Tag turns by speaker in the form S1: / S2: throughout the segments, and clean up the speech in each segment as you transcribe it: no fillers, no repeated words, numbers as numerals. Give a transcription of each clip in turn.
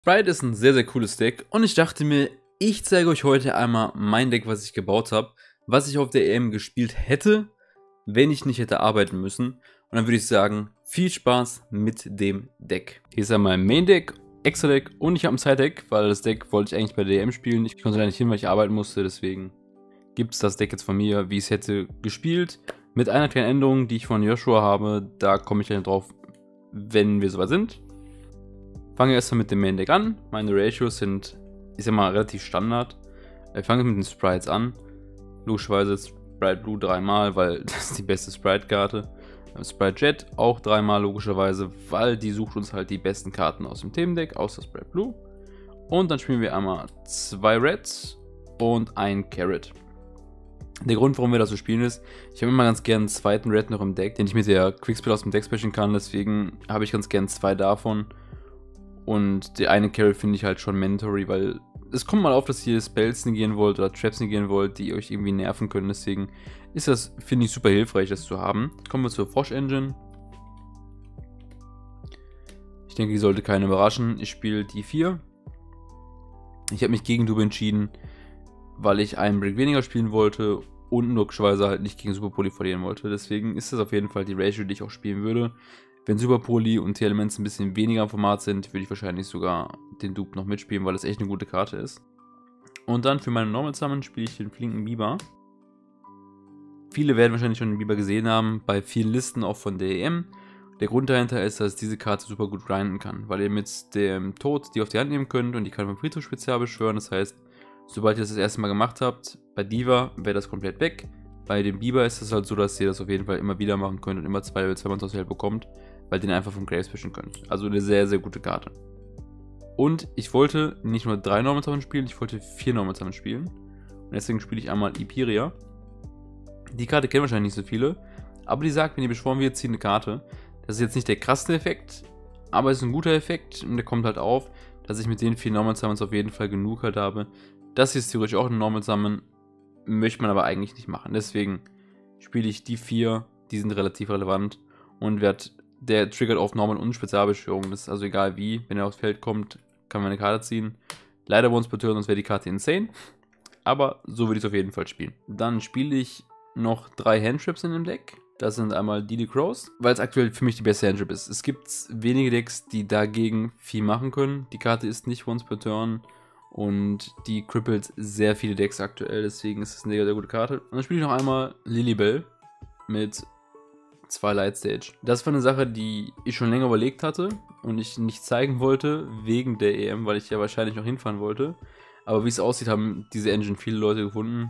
S1: Sprite ist ein sehr, sehr cooles Deck und ich dachte mir, ich zeige euch heute einmal mein Deck, was ich gebaut habe, was ich auf der EM gespielt hätte, wenn ich nicht hätte arbeiten müssen. Und dann würde ich sagen, viel Spaß mit dem Deck. Hier ist einmal mein Main Deck, Extra Deck und ich habe ein Side Deck, weil das Deck wollte ich eigentlich bei der EM spielen. Ich konnte da nicht hin, weil ich arbeiten musste, deswegen gibt es das Deck jetzt von mir, wie ich es hätte gespielt. Mit einer kleinen Änderung, die ich von Joshua habe, da komme ich dann drauf, wenn wir soweit sind. Fange erstmal mit dem Main Deck an. Meine Ratios sind, ich sag mal, relativ Standard. Ich fange mit den Sprites an. Logischerweise Sprite Blue dreimal, weil das ist die beste Sprite-Karte. Sprite Jet auch dreimal logischerweise, weil die sucht uns halt die besten Karten aus dem Themendeck, außer Sprite Blue. Und dann spielen wir einmal 2 Reds und ein Carrot. Der Grund, warum wir das so spielen, ist, ich habe immer ganz gerne einen zweiten Red noch im Deck, den ich mit der Quickspell aus dem Deck specialen kann. Deswegen habe ich ganz gerne 2 davon. Und der eine Carrot finde ich halt schon mandatory, weil es kommt mal auf, dass ihr Spells negieren wollt oder Traps negieren wollt, die euch irgendwie nerven können. Deswegen ist das, finde ich, super hilfreich, das zu haben. Kommen wir zur Frosch Engine. Ich denke, die sollte keinen überraschen. Ich spiele die 4. Ich habe mich gegen Dube entschieden, weil ich einen Brick weniger spielen wollte und logischerweise halt nicht gegen Super Poly verlieren wollte. Deswegen ist das auf jeden Fall die Ratio, die ich auch spielen würde. Wenn Super Poly und T-Elements ein bisschen weniger im Format sind, würde ich wahrscheinlich sogar den Dupe noch mitspielen, weil das echt eine gute Karte ist. Und dann für meinen Normal Summon spiele ich den flinken Biber. Viele werden wahrscheinlich schon den Biber gesehen haben, bei vielen Listen auch von der EM. Der Grund dahinter ist, dass diese Karte super gut grinden kann, weil ihr mit dem Tod die auf die Hand nehmen könnt und die kann vom Friedhof spezial beschwören. Das heißt, sobald ihr das erste Mal gemacht habt, bei Diva wäre das komplett weg. Bei dem Biber ist es halt so, dass ihr das auf jeden Fall immer wieder machen könnt und immer 2 Level 2 Monster aus der Hand bekommt, weil ihr den einfach vom Grave switchen könnt. Also eine sehr, sehr gute Karte. Und ich wollte nicht nur 3 Normal Summon spielen, ich wollte 4 Normal Summon spielen. Und deswegen spiele ich einmal Ipiria. Die Karte kennen wahrscheinlich nicht so viele, aber die sagt, wenn ihr beschworen wird, zieht eine Karte. Das ist jetzt nicht der krasse Effekt, aber es ist ein guter Effekt und der kommt halt auf, dass ich mit den 4 Normal Summons auf jeden Fall genug halt habe. Das hier ist theoretisch auch ein Normal Summon, möchte man aber eigentlich nicht machen. Deswegen spiele ich die 4, die sind relativ relevant und der triggert auf Normal und Spezialbeschwörung. Das ist also egal wie, wenn er aufs Feld kommt, kann man eine Karte ziehen. Leider bei uns per Turn, sonst wäre die Karte insane. Aber so würde ich es auf jeden Fall spielen. Dann spiele ich noch 3 Handtrips in dem Deck. Das sind einmal Didi Crows, weil es aktuell für mich die beste Handtrip ist. Es gibt wenige Decks, die dagegen viel machen können. Die Karte ist nicht once per Turn und die crippelt sehr viele Decks aktuell. Deswegen ist es eine sehr, sehr gute Karte. Und dann spiele ich noch einmal Lilybell mit 2 Light Stage. Das war eine Sache, die ich schon länger überlegt hatte und ich nicht zeigen wollte wegen der EM, weil ich ja wahrscheinlich noch hinfahren wollte. Aber wie es aussieht, haben diese Engine viele Leute gefunden.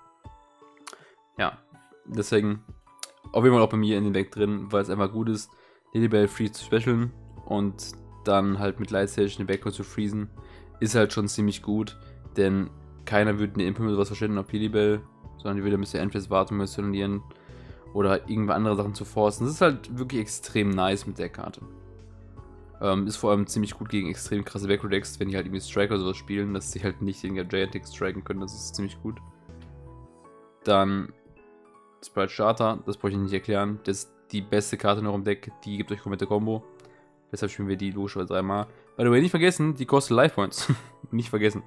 S1: Ja, deswegen auf jeden Fall auch bei mir in dem Deck drin, weil es einfach gut ist, Lilybell free zu specialen und dann halt mit Light Stage den Backcourt zu freezen, ist halt schon ziemlich gut, denn keiner würde eine Imp oder was verschwenden auf Lilybell, sondern die würde ein bisschen Endphase warten müssen oder irgendwelche andere Sachen zu forcen. Das ist halt wirklich extrem nice mit der Karte. Ist vor allem ziemlich gut gegen extrem krasse Backroad-Decks, wenn die halt irgendwie Strike oder sowas spielen, dass sie halt nicht den Gigantic striken können, das ist ziemlich gut. Dann Sprite Starter, das brauche ich nicht erklären, das ist die beste Karte noch im Deck, die gibt euch komplette Combo. Deshalb spielen wir die logischerweise 3-mal. By the way, nicht vergessen, die kostet Life Points. Nicht vergessen.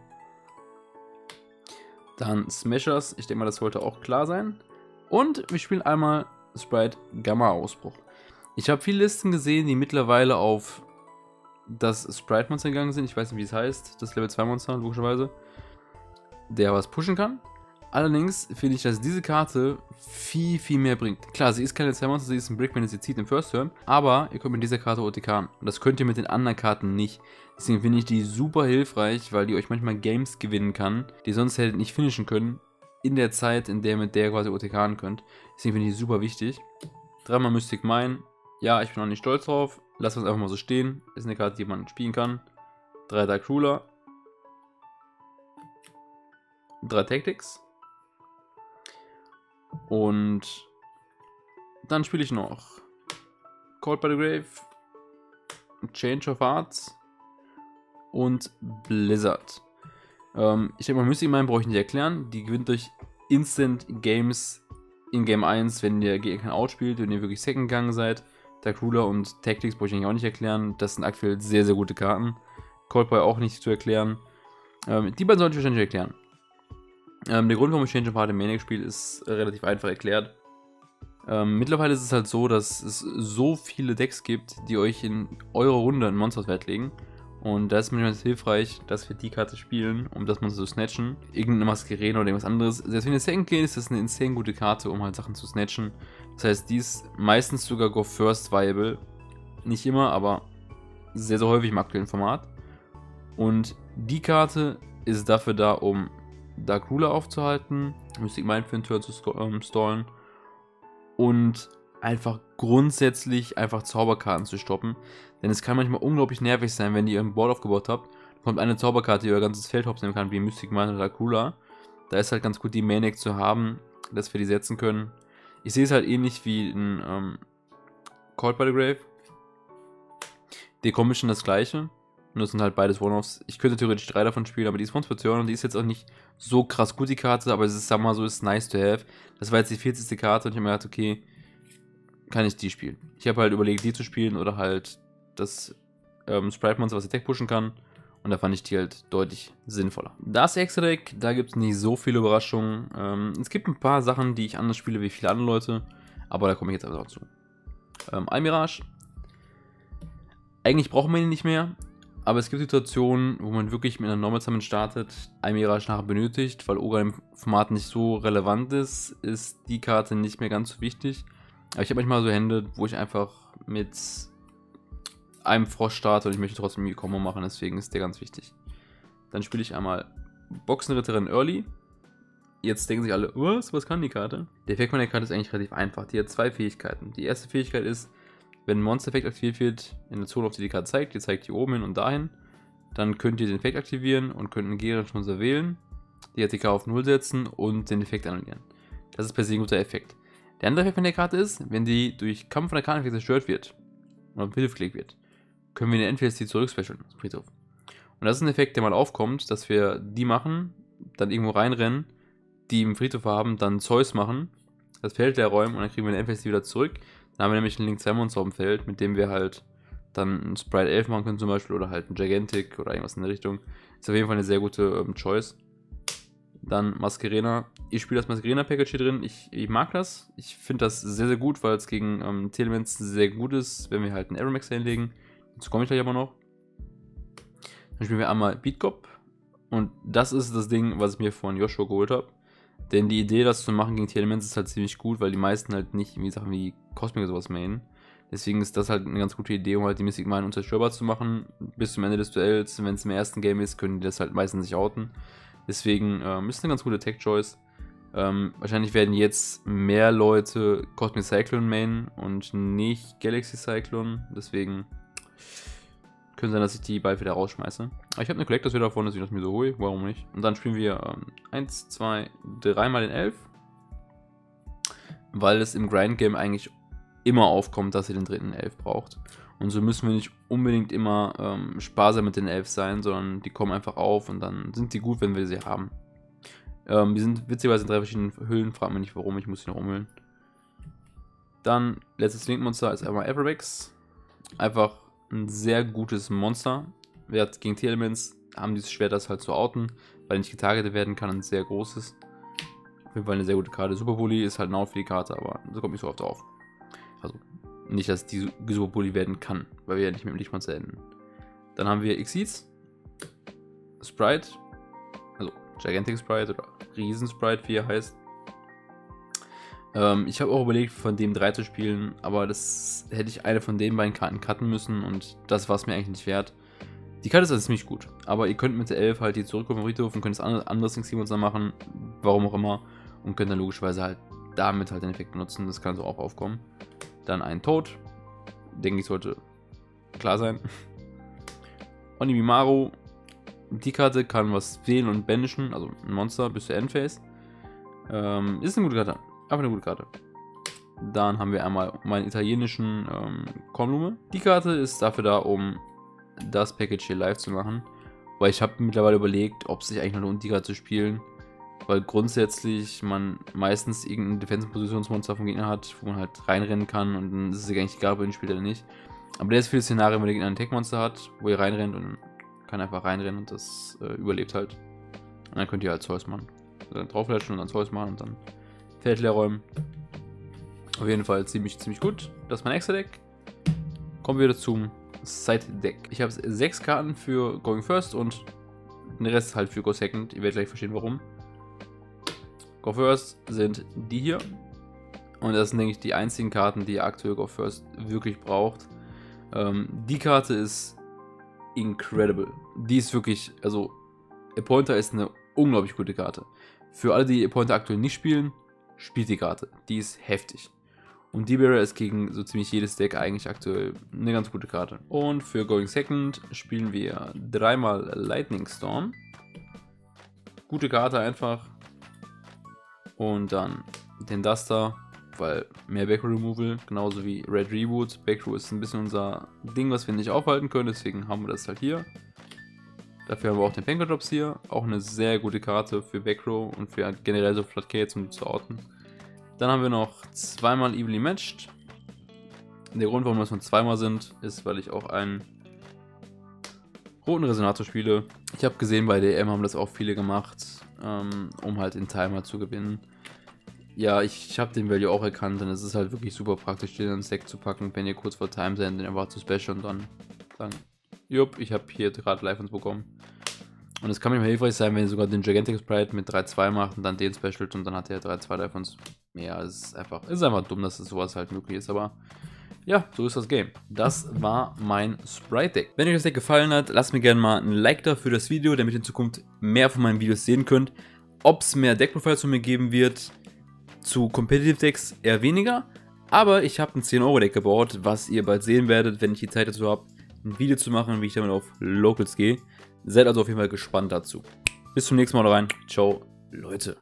S1: Dann Smashers, ich denke mal, das sollte auch klar sein. Und wir spielen einmal Sprite Gamma Ausbruch. Ich habe viele Listen gesehen, die mittlerweile auf das Sprite Monster gegangen sind. Ich weiß nicht, wie es heißt. Das Level 2 Monster, logischerweise. Der was pushen kann. Allerdings finde ich, dass diese Karte viel, viel mehr bringt. Klar, sie ist keine 2 Monster, sie ist ein Brick, wenn ihr sie zieht im First Turn. Aber ihr könnt mit dieser Karte OTKen. Und das könnt ihr mit den anderen Karten nicht. Deswegen finde ich die super hilfreich, weil die euch manchmal Games gewinnen kann, die ihr sonst hättet nicht finishen können. In der Zeit, in der ihr mit der quasi OTKen könnt. Deswegen finde ich die super wichtig. 3-mal Mystic Mine. Ja, ich bin auch nicht stolz drauf. Lasst uns einfach mal so stehen. Ist eine Karte, die man spielen kann. 3 Dark Ruler. 3 Tactics. Und dann spiele ich noch Called by the Grave, Change of Hearts und Blizzard. Ich denke mal, Mystic Mine brauche ich nicht erklären. Die gewinnt durch Instant Games in Game 1, wenn ihr gegen kein Out spielt, wenn ihr wirklich Second gegangen seid. Dark Ruler und Tactics brauche ich eigentlich auch nicht erklären. Das sind aktuell sehr, sehr gute Karten. Coldboy auch nicht zu erklären. Die beiden sollte ich wahrscheinlich erklären. Der Grund, warum ich Change of Heart im Maniac spiele, ist relativ einfach erklärt. Mittlerweile ist es halt so, dass es so viele Decks gibt, die euch in eure Runde ein Monster aufs Feld legen. Und da ist mir ganz hilfreich, dass wir die Karte spielen, um das Monster zu snatchen. Irgendeine Masquerade oder irgendwas anderes. Selbst wenn ihr Second geht, ist das eine insane gute Karte, um halt Sachen zu snatchen. Das heißt, die ist meistens sogar Go First viable. Nicht immer, aber sehr, sehr häufig im aktuellen Format. Und die Karte ist dafür da, um Dark Ruler aufzuhalten, Mystic Mind für einen Turn zu stallen und einfach grundsätzlich einfach Zauberkarten zu stoppen. Denn es kann manchmal unglaublich nervig sein, wenn ihr ein Board aufgebaut habt, kommt eine Zauberkarte, die euer ganzes Feld hops nehmen kann, wie Mystic Mind oder Dark Ruler. Da ist halt ganz gut die Maniac zu haben, dass wir die setzen können. Ich sehe es halt ähnlich wie in Called by the Grave. Die Commission das gleiche. Und das sind halt beides One-Offs. Ich könnte theoretisch 3 davon spielen, aber die ist Once per Turn und die ist jetzt auch nicht so krass gut, die Karte, aber es ist, sag mal so, ist nice to have. Das war jetzt die 40. Karte und ich habe mir gedacht, okay, kann ich die spielen. Ich habe halt überlegt, die zu spielen oder halt das Sprite-Monster, was Attack pushen kann. Und da fand ich die halt deutlich sinnvoller. Das Extra-Deck, da gibt es nicht so viele Überraschungen. Es gibt ein paar Sachen, die ich anders spiele wie viele andere Leute, aber da komme ich jetzt einfach zu. Almirage. Eigentlich brauchen wir ihn nicht mehr. Aber es gibt Situationen, wo man wirklich mit einer Normal Summon startet, Almirage nachher benötigt, weil Ogre im Format nicht so relevant ist die Karte nicht mehr ganz so wichtig. Aber ich habe manchmal so Hände, wo ich einfach mit einem Frosch starte und ich möchte trotzdem die Combo machen, deswegen ist der ganz wichtig. Dann spiele ich einmal Boxenritterin Early. Jetzt denken sich alle, was kann die Karte? Der Effekt von der Karte ist eigentlich relativ einfach. Die hat 2 Fähigkeiten. Die erste Fähigkeit ist, wenn ein Monster-Effekt aktiviert wird, in der Zone, auf die Karte zeigt, ihr zeigt hier oben hin und dahin, dann könnt ihr den Effekt aktivieren und könnt einen generischen Monster wählen, die ATK auf 0 setzen und den Effekt annullieren. Das ist per se ein guter Effekt. Der andere Effekt von der Karte ist, wenn die durch Kampf von der Karteneffekt zerstört wird oder auf Hilfe gelegt wird, können wir den Endphase zurückspecialen, das Friedhof. Und das ist ein Effekt, der mal aufkommt, dass wir die machen, dann irgendwo reinrennen, die im Friedhof haben, dann Zeus machen, das Feld leer räumen und dann kriegen wir den Endphase wieder zurück. Dann haben wir nämlich einen Link 2 Monster auf dem Feld, mit dem wir halt dann einen Sprite 11 machen können zum Beispiel oder halt einen Gigantic oder irgendwas in der Richtung. Ist auf jeden Fall eine sehr gute Choice. Dann Masquerena. Ich spiele das Masquerena-Package hier drin. Ich mag das. Ich finde das sehr, sehr gut, weil es gegen Telements sehr gut ist, wenn wir halt einen Aeromax hinlegen. Dazu komme ich gleich aber noch. Dann spielen wir einmal Beatcop. Und das ist das Ding, was ich mir von Joshua geholt habe. Denn die Idee, das zu machen gegen Telements, ist halt ziemlich gut, weil die meisten halt nicht irgendwie Sachen wie Cosmic oder sowas mainen. Deswegen ist das halt eine ganz gute Idee, um halt die Mystic Mine unzerstörbar zu machen. Bis zum Ende des Duells, wenn es im ersten Game ist, können die das halt meistens nicht outen. Deswegen ist eine ganz gute Tech-Choice. Wahrscheinlich werden jetzt mehr Leute Cosmic Cyclone mainen und nicht Galaxy Cyclone. Deswegen könnte sein, dass ich die bald wieder rausschmeiße. Aber ich habe eine Collectors wieder davon, dass ich das mir so hole. Warum nicht? Und dann spielen wir 1, 2, 3 mal den 11. Weil es im Grind-Game eigentlich immer aufkommt, dass ihr den dritten 11 braucht. Und so müssen wir nicht unbedingt immer sparsam mit den 11 sein, sondern die kommen einfach auf und dann sind die gut, wenn wir sie haben. Die sind witzigerweise in 3 verschiedenen Hüllen, fragt mich nicht warum, ich muss sie noch umhüllen. Dann, letztes Link-Monster ist einmal Evervex. Einfach ein sehr gutes Monster. Wer hat gegen T-Elements, haben dieses Schwert das halt zu outen, weil nicht getargetet werden kann und sehr groß ist. Auf jeden Fall eine sehr gute Karte. Super Bully ist halt ein Out für die Karte, aber das kommt nicht so oft auf. Also nicht, dass die Super Bully werden kann, weil wir ja nicht mit dem Lichtmonster enden. Dann haben wir Exceeds, Sprite, also Gigantic Sprite oder Riesen Sprite, wie er heißt. Ich habe auch überlegt, von dem 3 zu spielen, aber das hätte ich eine von den beiden Karten cutten müssen und das war es mir eigentlich nicht wert. Die Karte ist also ziemlich gut, aber ihr könnt mit der 11 halt die zurückkommen vom Friedhof und könnt das anderes Exceeds machen, warum auch immer, und könnt dann logischerweise halt damit halt den Effekt benutzen, das kann so auch aufkommen. Dann ein Tod, denke ich sollte klar sein. Onibimaru, die Karte kann was wählen und banishen, also ein Monster bis zur Endphase. Ist eine gute Karte. Einfach eine gute Karte. Dann haben wir einmal meinen italienischen Kornblume. Die Karte ist dafür da, um das Package hier live zu machen. Weil ich habe mittlerweile überlegt, ob es sich eigentlich noch lohnt, die Karte zu spielen. Weil grundsätzlich man meistens irgendein Defense-Positionsmonster vom Gegner hat, wo man halt reinrennen kann und dann ist es eigentlich egal, ob er ihn spielt oder nicht. Aber der ist für das Szenario, wenn der Gegner ein Tech-Monster hat, wo ihr reinrennt und kann einfach reinrennen und das überlebt halt. Und dann könnt ihr halt Zeus machen. Also dann drauflatschen und dann Zeus machen und dann Feld leer räumen. Auf jeden Fall ziemlich gut. Das ist mein extra Deck. Kommen wir wieder zum Side-Deck. Ich habe 6 Karten für Going First und den Rest halt für Go Second. Ihr werdet gleich verstehen, warum. Go First sind die hier. Und das sind, denke ich, die einzigen Karten, die ihr aktuell Go First wirklich braucht. Die Karte ist incredible. Die ist wirklich, also Appointer ist eine unglaublich gute Karte. Für alle, die Appointer aktuell nicht spielen, spielt die Karte. Die ist heftig. Und D-Bearer ist gegen so ziemlich jedes Deck eigentlich aktuell eine ganz gute Karte. Und für Going Second spielen wir 3-mal Lightning Storm. Gute Karte einfach. Und dann den Duster, weil mehr Backrow Removal, genauso wie Red Reboot. Backrow ist ein bisschen unser Ding, was wir nicht aufhalten können, deswegen haben wir das halt hier. Dafür haben wir auch den Penguin Drops hier. Auch eine sehr gute Karte für Backrow und für generell so Floodgates, um zu orten. Dann haben wir noch 2-mal Evenly Matched. Der Grund, warum das nur 2-mal sind, ist, weil ich auch einen roten Resonator spiele. Ich habe gesehen, bei DM haben das auch viele gemacht, um halt den Timer zu gewinnen. Ja, ich habe den Value auch erkannt und es ist halt wirklich super praktisch, den ins Deck zu packen, wenn ihr kurz vor Time seid, den einfach zu special und dann sagen, jupp, ich habe hier gerade Life-Uns bekommen. Und es kann manchmal hilfreich sein, wenn ihr sogar den Gigantic Sprite mit 3-2 macht und dann den specialt und dann hat er 3-2 Life-Uns. Ja, es ist einfach dumm, dass sowas halt möglich ist, aber ja, so ist das Game. Das war mein Sprite-Deck. Wenn euch das Deck gefallen hat, lasst mir gerne mal ein Like da für das Video, damit ihr in Zukunft mehr von meinen Videos sehen könnt. Ob es mehr Deck-Profiles von mir geben wird, zu Competitive Decks eher weniger, aber ich habe ein 10-Euro-Deck gebaut, was ihr bald sehen werdet, wenn ich die Zeit dazu habe, ein Video zu machen, wie ich damit auf Locals gehe. Seid also auf jeden Fall gespannt dazu. Bis zum nächsten Mal rein. Ciao, Leute.